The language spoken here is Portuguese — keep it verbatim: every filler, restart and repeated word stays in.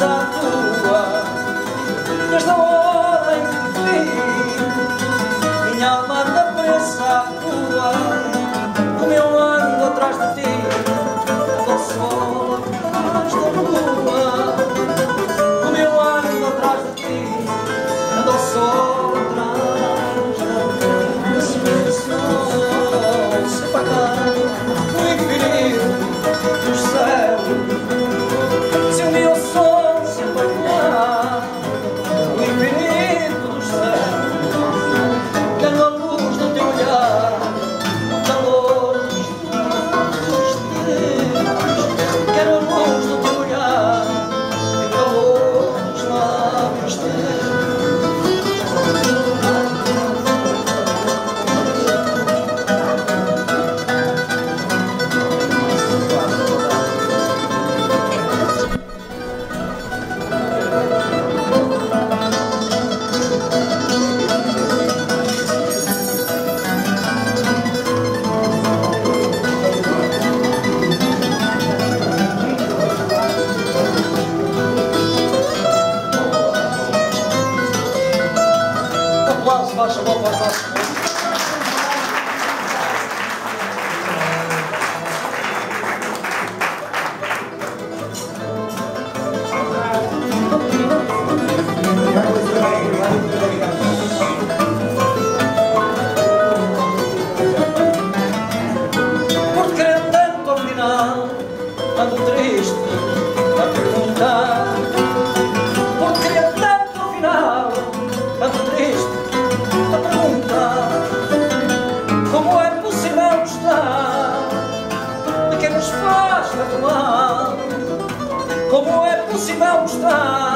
cabeça à tua. Desde a hora em que te vi, minha alma anda presa à tua. Como eu ando atrás de ti, ando só atrás da lua. Como eu ando atrás de ti, ando só atrás da lua. Se me sou, se pagar o infinito dos céus, se o meu sol se apagar o infinito dos céus, quero a luz do teu olhar, o calor dos teus, quero a luz do teu olhar, o calor dos lábios teus. Aplausos, faz favor, para os nossos músicos. Por te querer tanto ao final, ando triste a perguntar. Por te querer tanto ao final, ando triste a perguntar. Como é possível gostar de quem nos faz tanto mal? Como é possível gostar